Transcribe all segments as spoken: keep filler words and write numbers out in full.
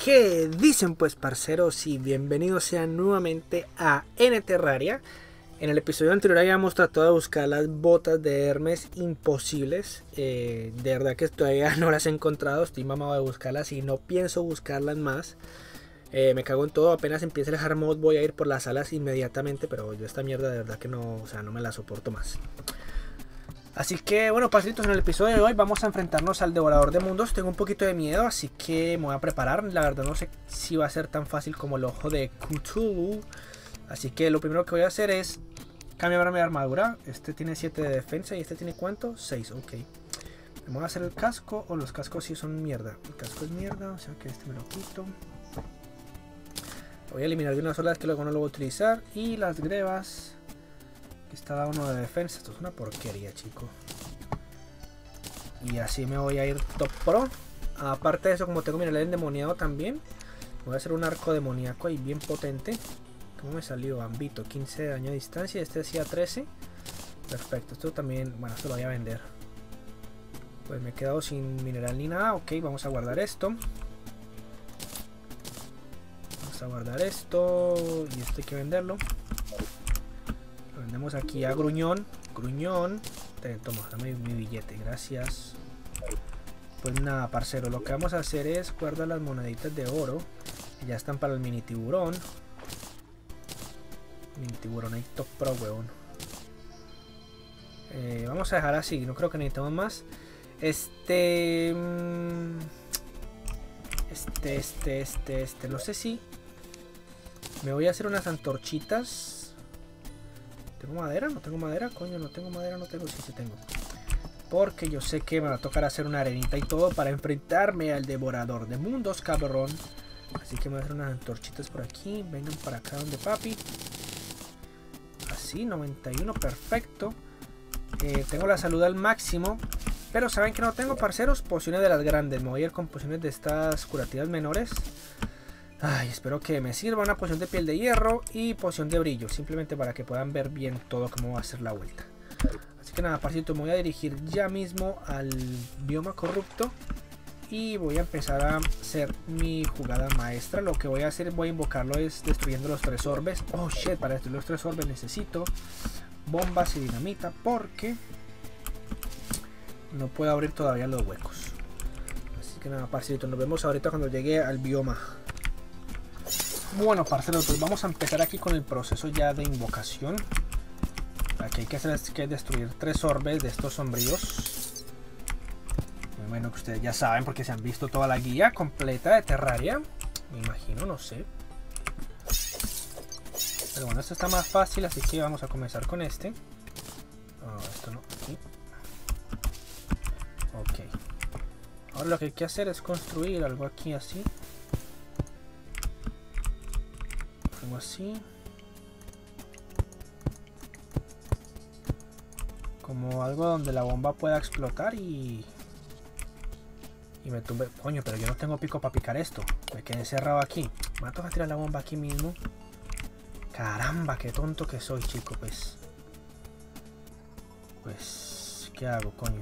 ¿Qué dicen pues, parceros? Y bienvenidos sean nuevamente a N Terraria. En el episodio anterior habíamos tratado de buscar las botas de Hermes imposibles. eh, De verdad que todavía no las he encontrado. Estoy mamado de buscarlas y no pienso buscarlas más. eh, Me cago en todo. Apenas empiece el hard mode voy a ir por las alas inmediatamente. Pero yo esta mierda de verdad que no, o sea, no me la soporto más. Así que bueno, parceritos, en el episodio de hoy vamos a enfrentarnos al Devorador de Mundos. Tengo un poquito de miedo, así que me voy a preparar. La verdad no sé si va a ser tan fácil como el ojo de Cthulhu. Así que lo primero que voy a hacer es cambiar mi armadura. Este tiene siete de defensa y este tiene ¿cuánto? seis, ok. Me voy a hacer el casco, o los cascos sí son mierda. El casco es mierda, o sea que este me lo quito. Voy a eliminar de una sola vez que luego no lo voy a utilizar. Y las grebas. Aquí está uno de defensa. Esto es una porquería, chico. Y así me voy a ir top pro. Aparte de eso, como tengo mineral endemoniado también, voy a hacer un arco demoníaco ahí bien potente. ¿Cómo me salió? Ambito, quince de daño a distancia. Este hacía trece. Perfecto, esto también, bueno, esto lo voy a vender. Pues me he quedado sin mineral ni nada. Ok, vamos a guardar esto. Vamos a guardar esto. Y esto hay que venderlo. Lo vendemos aquí a Gruñón. Gruñón. Te, toma, dame mi billete, gracias. Pues nada, parcero, lo que vamos a hacer es guardar las moneditas de oro. Que ya están para el mini tiburón. Mini tiburón ahí top pro, weón. Eh, vamos a dejar así, no creo que necesitemos más. Este... Este, este, este, este. No sé si me voy a hacer unas antorchitas. ¿Tengo madera? ¿No tengo madera? Coño, no tengo madera, no tengo. Sí, sí tengo. Porque yo sé que me va a tocar hacer una arenita y todo para enfrentarme al Devorador de Mundos, cabrón. Así que me voy a hacer unas antorchitas por aquí. Vengan para acá donde papi. Así, noventa y uno, perfecto. Eh, tengo la salud al máximo. Pero ¿saben que no tengo, parceros? Pociones de las grandes. Me voy a ir con pociones de estas curativas menores. Ay, espero que me sirva una poción de piel de hierro y poción de brillo. Simplemente para que puedan ver bien todo cómo va a ser la vuelta. Así que nada, parcito, me voy a dirigir ya mismo al bioma corrupto. Y voy a empezar a hacer mi jugada maestra. Lo que voy a hacer, voy a invocarlo es destruyendo los tres orbes. Oh shit, para destruir los tres orbes necesito bombas y dinamita. Porque no puedo abrir todavía los huecos. Así que nada, parcito, nos vemos ahorita cuando llegue al bioma. Bueno, parceros, pues vamos a empezar aquí con el proceso ya de invocación. Aquí hay que hacer es que destruir tres orbes de estos sombríos. Muy bueno que ustedes ya saben porque se han visto toda la guía completa de Terraria. Me imagino, no sé. Pero bueno, esto está más fácil, así que vamos a comenzar con este. Oh, esto no, aquí. Ok. Ahora lo que hay que hacer es construir algo aquí así. Algo así. Como algo donde la bomba pueda explotar y... Y me tumbe... Coño, pero yo no tengo pico para picar esto. Me quedé encerrado aquí. Me va a tocar tirar la bomba aquí mismo. Caramba, qué tonto que soy, chico, pues. Pues... ¿Qué hago, coño?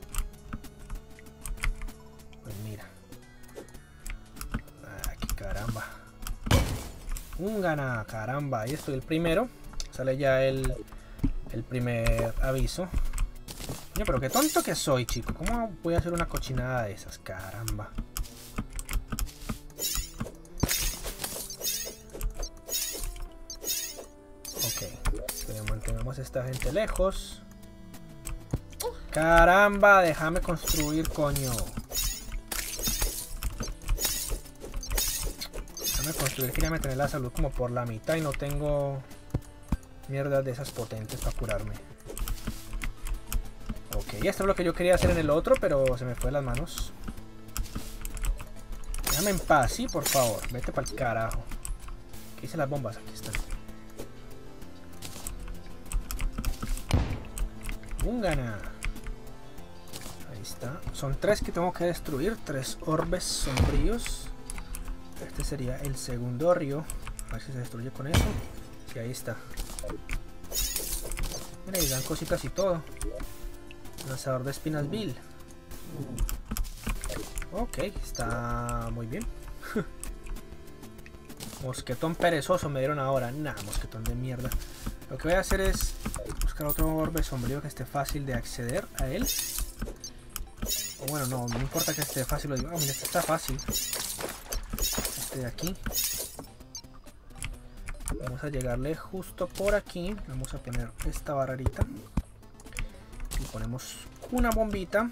Pues mira. Aquí, caramba. Un gana, caramba. Ahí estoy el primero. Sale ya el... El primer aviso. Coño, pero qué tonto que soy, chico. ¿Cómo voy a hacer una cochinada de esas? Caramba. Ok. Pero mantengamos a esta gente lejos. Caramba, déjame construir, coño. Déjame construir. Quería meter la salud como por la mitad y no tengo mierdas de esas potentes para curarme. Ok, esto es lo que yo quería hacer en el otro, pero se me fue de las manos. Déjame en paz, sí, por favor. Vete para el carajo. ¿Qué hice las bombas? Aquí están. Ungana. Ahí está. Son tres que tengo que destruir. Tres orbes sombríos. Este sería el segundo río. A ver si se destruye con eso. Sí, ahí está. Mira, y dan cositas y todo. Lanzador de espinas vil. Ok, está muy bien. Mosquetón perezoso me dieron ahora. Nah, mosquetón de mierda. Lo que voy a hacer es buscar otro orbe sombrío que esté fácil de acceder a él. O bueno, no, no importa que esté fácil. Lo digo. Ah, mira, este está fácil. Este de aquí. Vamos a llegarle justo por aquí. Vamos a poner esta barrerita. Y ponemos una bombita.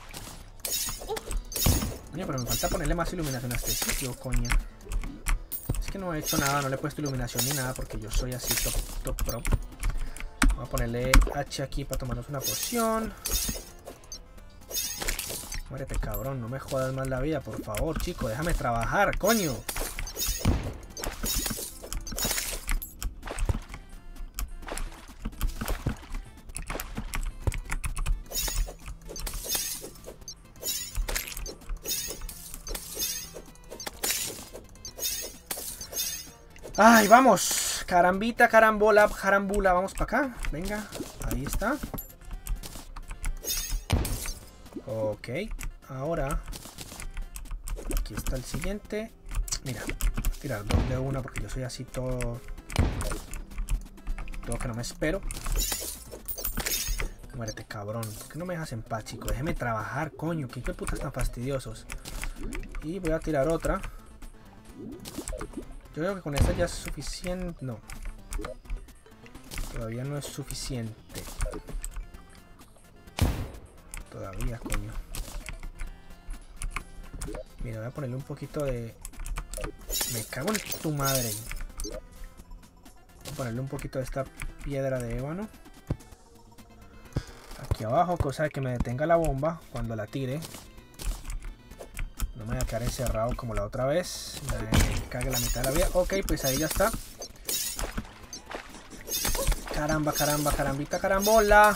Coño, pero me falta ponerle más iluminación a este sitio, coño. Es que no he hecho nada, no le he puesto iluminación ni nada porque yo soy así top, top pro. Vamos a ponerle H aquí para tomarnos una poción. Muérete, cabrón, no me jodas más la vida, por favor, chico, déjame trabajar, coño. Ay, vamos. Carambita, carambola, carambula. Vamos para acá. Venga, ahí está. Ok, ahora aquí está el siguiente. Mira, voy a tirar dos de una porque yo soy así todo Todo que no me espero. Muérete, cabrón. ¿Por qué no me dejas en paz, chico? Déjeme trabajar, coño. ¿Qué, qué putas tan fastidiosos? Y voy a tirar otra. Yo creo que con esta ya es suficiente. No, todavía no es suficiente. Todavía, coño. Mira, voy a ponerle un poquito de... Me cago en tu madre. Voy a ponerle un poquito de esta piedra de ébano aquí abajo, cosa de que me detenga la bomba cuando la tire. No me voy a quedar encerrado como la otra vez. Me cague la mitad de la vida. Ok, pues ahí ya está. Caramba, caramba, carambita, carambola.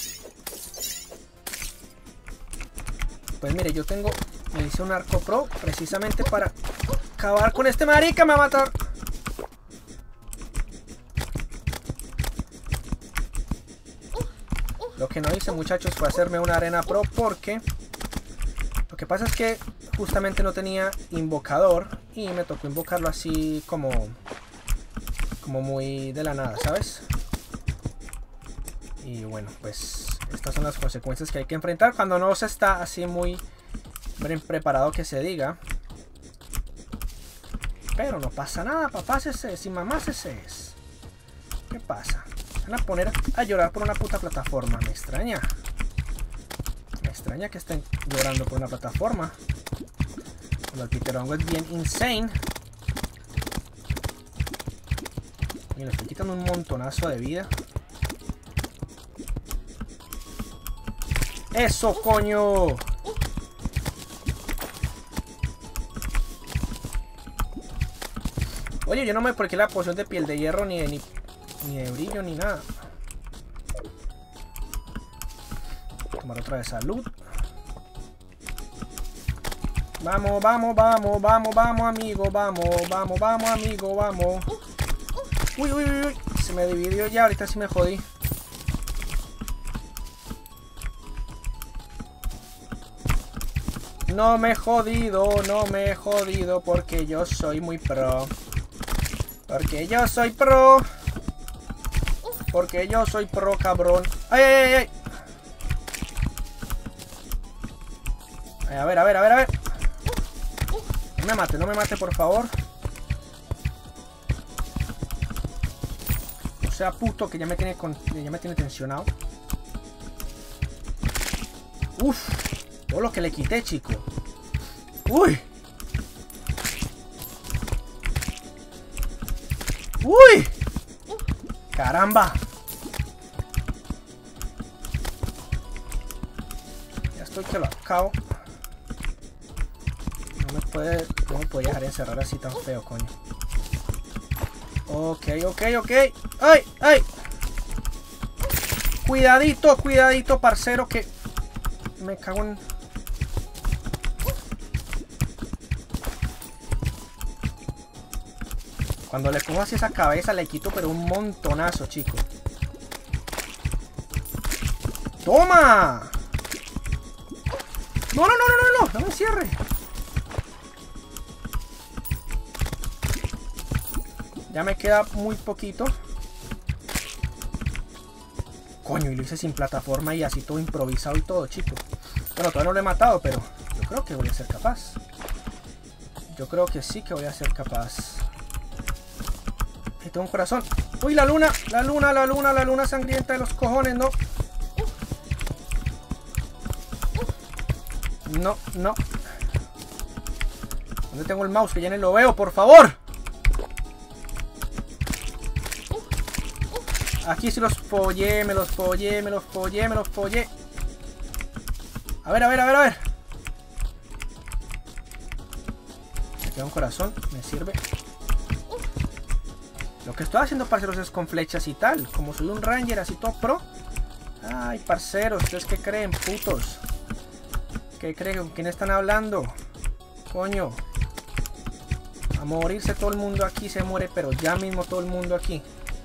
Pues mire, yo tengo... Me hice un arco pro precisamente para acabar con este marica. Me va a matar. Lo que no hice, muchachos, fue hacerme una arena pro porque... Lo que pasa es que justamente no tenía invocador y me tocó invocarlo así como... Como muy de la nada, ¿sabes? Y bueno, pues estas son las consecuencias que hay que enfrentar cuando no se está así muy bien preparado, que se diga. Pero no pasa nada, papá, ese es y mamá ese es. ¿Qué pasa? Se van a poner a llorar por una puta plataforma. Me extraña. Me extraña que estén llorando por una plataforma. Cuando el piterongo es bien insane. Y le estoy quitando un montonazo de vida. ¡Eso, coño! Oye, yo no me porqué la poción de piel de hierro ni de, ni, ni de brillo ni nada. Tomar otra de salud. Vamos, vamos, vamos, vamos, vamos, amigo, vamos, vamos, vamos, amigo, vamos. Uy, uy, uy, uy. Se me dividió ya, ahorita sí me jodí. No me he jodido, no me he jodido porque yo soy muy pro. Porque yo soy pro. Porque yo soy pro, cabrón. ¡Ay, ay, ay, ay! Ay, a ver, a ver, a ver, a ver. No me mate, no me mate, por favor. O sea, puto, que ya me tiene, con, ya me tiene tensionado. Uf. Todo lo que le quité, chico. ¡Uy! ¡Uy! ¡Caramba! Ya estoy que lo acabo. No me puede... No me puede dejar encerrar así tan feo, coño. Ok, ok, ok. ¡Ay! ¡Ay! Cuidadito, cuidadito, parcero, que... Me cago en... Cuando le cojo así esa cabeza le quito pero un montonazo, chicos. ¡Toma! No, no, no, no, no, no, no me cierre. Ya me queda muy poquito. Coño, y lo hice sin plataforma y así todo improvisado y todo, chicos. Bueno, todavía no lo he matado, pero yo creo que voy a ser capaz. Yo creo que sí que voy a ser capaz. Ahí tengo un corazón. Uy, la luna, la luna, la luna, la luna sangrienta de los cojones, no. No, no. ¿Dónde tengo el mouse? Que ya no lo veo, por favor. Aquí sí los follé, me los follé, me los follé, me los follé. A ver, a ver, a ver, a ver. Me queda un corazón, me sirve. Lo que estoy haciendo, parceros, es con flechas y tal. Como soy un ranger así todo pro. Ay, parceros, ¿ustedes qué creen, putos? ¿Qué creen? ¿Con quién están hablando? Coño. A morirse todo el mundo aquí, se muere, pero ya mismo todo el mundo aquí.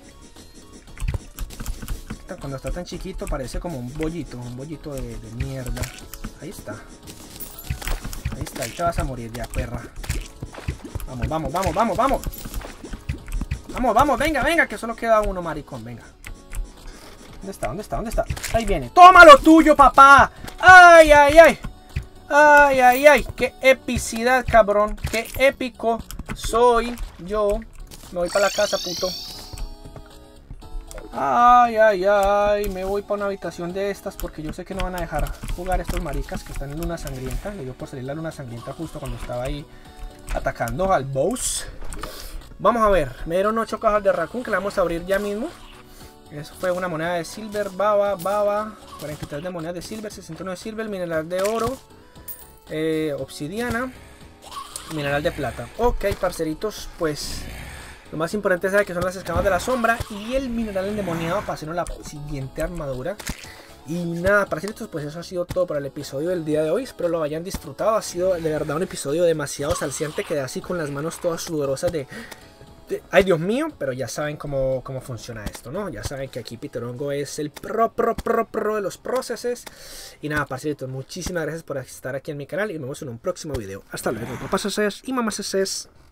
Cuando está tan chiquito parece como un bollito, un bollito de, de mierda. Ahí está. Ahí está, ahí te vas a morir ya, perra. Vamos, vamos, vamos, vamos, vamos. Vamos, vamos, venga, venga, que solo queda uno, maricón, venga. ¿Dónde está? ¿Dónde está? ¿Dónde está? Ahí viene. ¡Toma lo tuyo, papá! ¡Ay, ay, ay! ¡Ay, ay, ay! ¡Qué epicidad, cabrón! ¡Qué épico soy yo! Me voy para la casa, puto. Ay, ay, ay, me voy para una habitación de estas porque yo sé que no van a dejar jugar estos maricas que están en luna sangrienta. Le dio por salir la luna sangrienta justo cuando estaba ahí atacando al boss. Vamos a ver, me dieron ocho cajas de raccoon que la vamos a abrir ya mismo. Eso fue una moneda de silver, baba, baba, cuarenta y tres de monedas de silver, sesenta y uno de silver, mineral de oro, eh, obsidiana, mineral de plata. Ok, parceritos, pues... Lo más importante es saber que son las escamas de la sombra y el mineral endemoniado para hacernos la siguiente armadura. Y nada, parceritos, pues eso ha sido todo para el episodio del día de hoy. Espero lo hayan disfrutado. Ha sido de verdad un episodio demasiado salciante. Quedé así con las manos todas sudorosas de... de ay, Dios mío, pero ya saben cómo, cómo funciona esto, ¿no? Ya saben que aquí Piterongo es el pro, pro, pro, pro de los procesos. Y nada, parceritos, muchísimas gracias por estar aquí en mi canal y nos vemos en un próximo video. Hasta luego, papás y mamás.